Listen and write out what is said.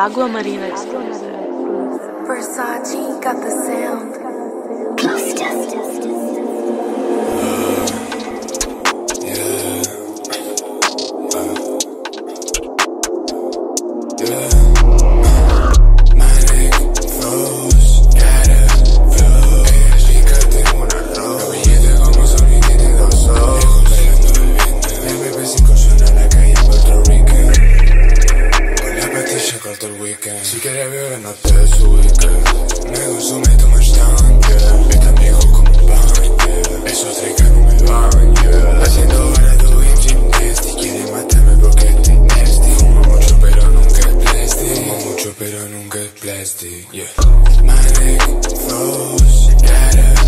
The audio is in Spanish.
Agua Marina exclusive. Versace got the sound. Si quieres beber no te desubiques. Me consume tu bastante. Es tan viejo como un banque. Esos tricks no me van, yeah. Haciendo barato en gymnast. Y quiere matarme porque estoy nasty. Fumo mucho pero nunca es plastic. Fumo mucho pero nunca es plastic, yeah. My neck froze, gotta